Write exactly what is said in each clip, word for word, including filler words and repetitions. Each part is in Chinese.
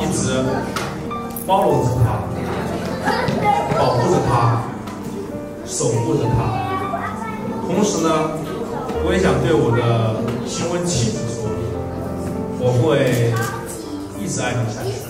一直包容着他，保护着他，守护着他。同时呢，我也想对我的新婚妻子说，我会一直爱你下去。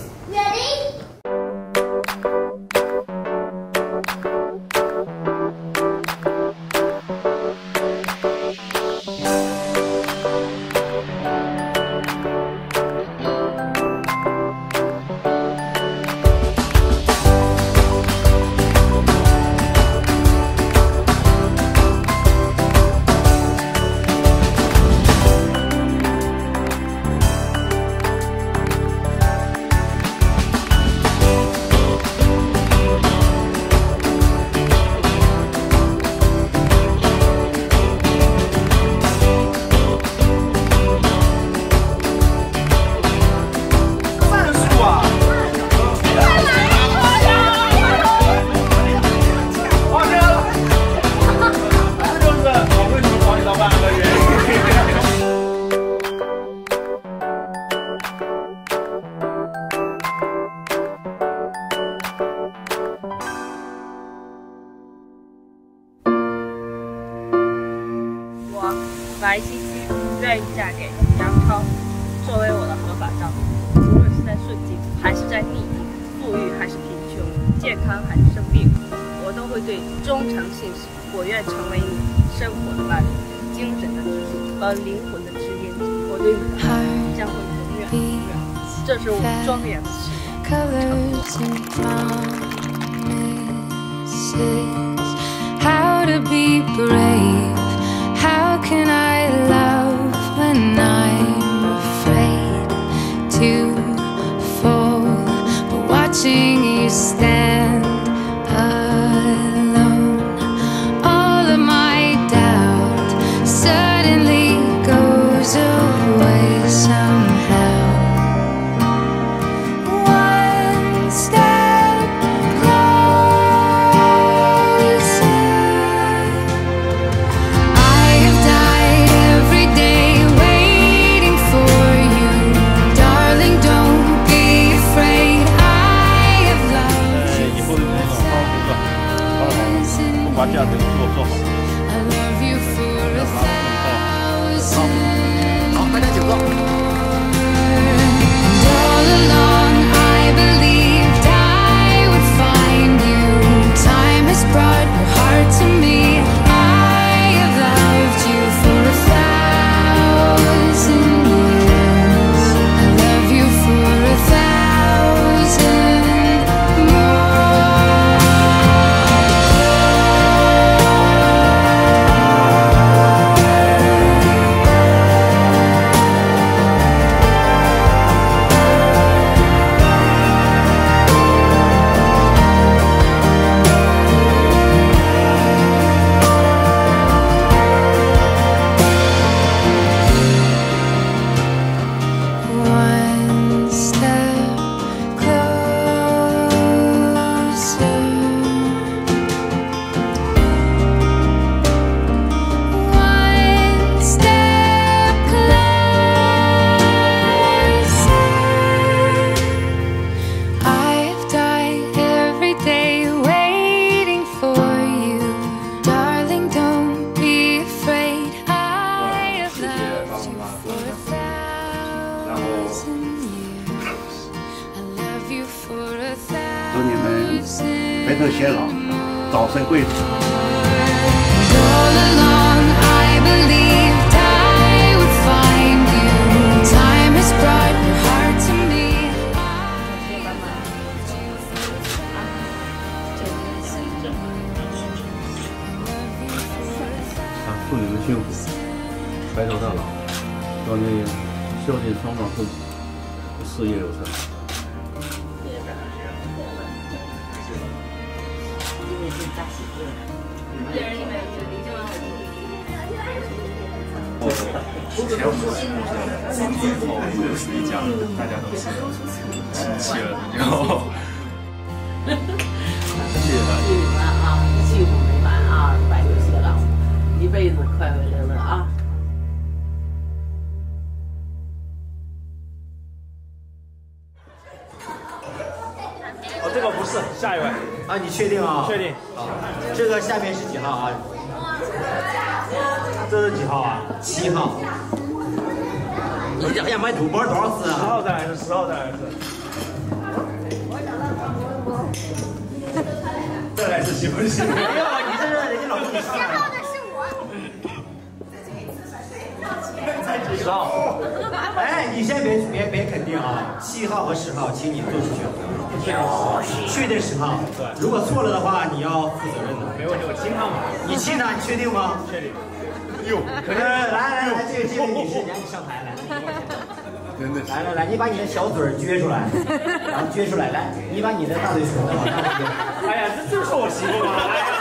白皙皙愿意嫁给杨超，作为我的合法丈夫，无论是在顺境还是在逆境，富裕还是贫穷，健康还是生病，我都会对你忠诚信实。我愿成为你生活的伴侣，精神的支柱和灵魂的知音。我对你的爱将会永远永远，这是我庄严的誓言。 How can I love when I'm afraid to fall? But watching you stand alone, all of my doubt suddenly goes away somehow. One step closer. 先老，早生贵子。祝你们幸福，白头到老，希望你孝敬双方父母，事业有成。 前五十三天后又是一家人，大家都是亲戚了，然后谢谢大家。 祝你们啊，幸福美满啊，白头偕老，一辈子快快乐乐啊！ 啊，你确定啊？ 确定。 啊，这个下面是几号啊？ 这是几号啊？ 七号。你这要买赌博多少次啊？ 十号再来一次，十号再来一次。再来一次行不行？ 没有啊，你这是人家老公你上来了。 十号的是我。 十号。哎，你先别别别肯定啊，七号和十号，请你做出选择。确定十号。对。如果错了的话，你要负责任的。 没问题，我亲他嘛。 你亲他，你确定吗？ 确定。 哟，可是来来来，这个这位女士，你上台来。 真的。 来来来，你把你的小嘴儿撅出来，然后撅出来，来，你把你的大嘴唇往上撅。 哎呀，这这是我媳妇吗？